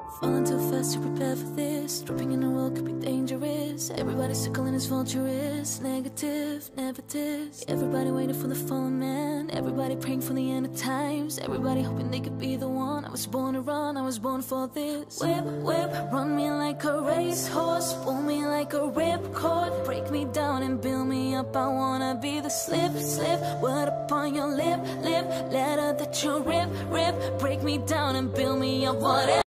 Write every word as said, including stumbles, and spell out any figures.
Falling too fast to prepare for this. Dropping in the world could be dangerous. Everybody circling as vultures. Negative, never this. Everybody waiting for the fallen man. Everybody praying for the end of times. Everybody hoping they could be the one. I was born to run, I was born for this. Whip, whip, run me like a racehorse. Pull me like a ripcord. Break me down and build me up. I wanna be the slip, slip. Word upon your lip, lip. Letter that you rip, rip. Break me down and build me up. Whatever.